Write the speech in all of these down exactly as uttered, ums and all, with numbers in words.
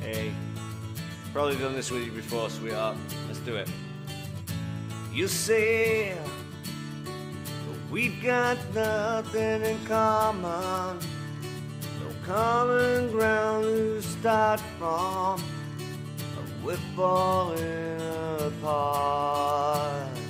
Hey, probably done this with you before, sweetheart. Let's do it. You say we've got nothing in common, no common ground to start from. We're falling apart.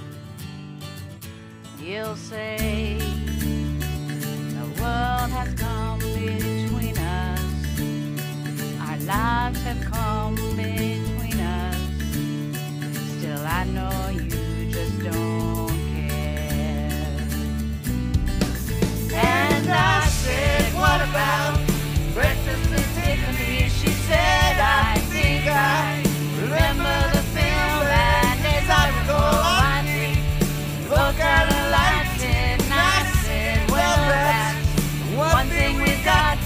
You'll say the world has come between us, our lives have come between us. Still I know you just don't care. And I said, what about Breakfast at Tiffany? She said, I think I remember the film, and as I recall, I think we both kind of liked it. And I said, well, that's one thing we got.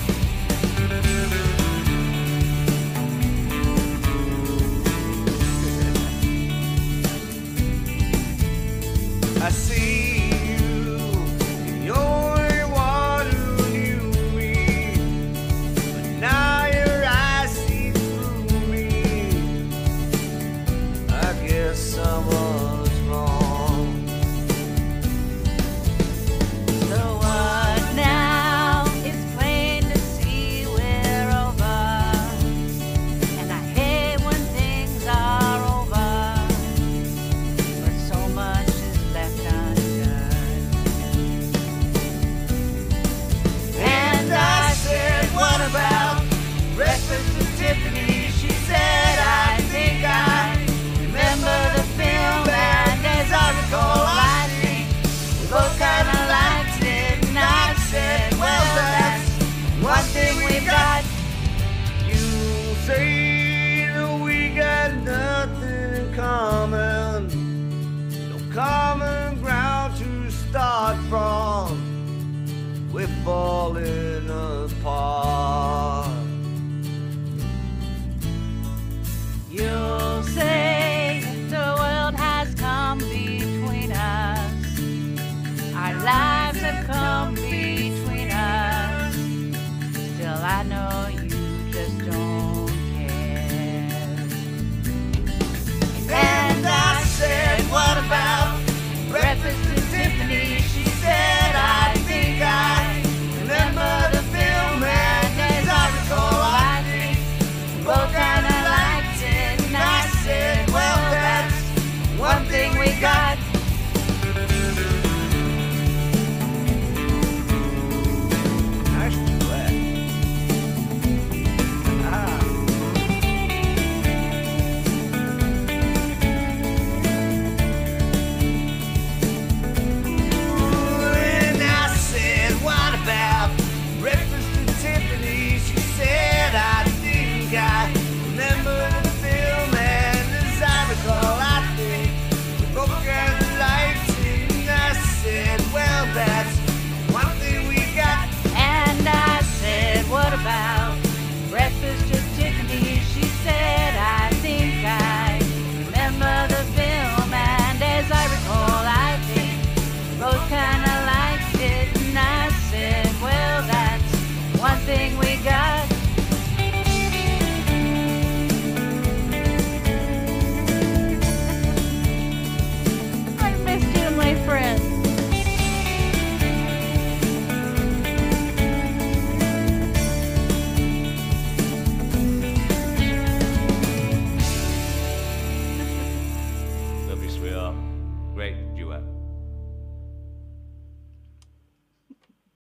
I see you, you're the one who knew me, but now your eyes see through me. I guess I was wrong. So what now? It's plain to see we're over, and I hate when things are over, but so much is left undone. And I said, what about Breakfast at Tiffany? She said, I think I remember the film, and as I recall, I think we both kind of liked it. And I said, well, that's one thing we got. You say that we got nothing in common, no common ground to start from. We're falling apart. You'll say the world has come between us, our lives have come between us. Still I know you just don't care. And I said, what about Breakfast at Tiffany? She said, I think I remember the film, and as I recall, I think we both kind of liked it. And I said, well, that's one thing we got. Nice duet. Ah. And I said, what about Breakfast at Tiffany? She said, I think I remember the film, and as I recall, I think we both got liked it. And I said, well, that's one thing we got. And I said, what about Breakfast at Tiffany? She said, I think I remember the film, and as I recall, I think we both kind of liked it. And I said, well, that's one thing we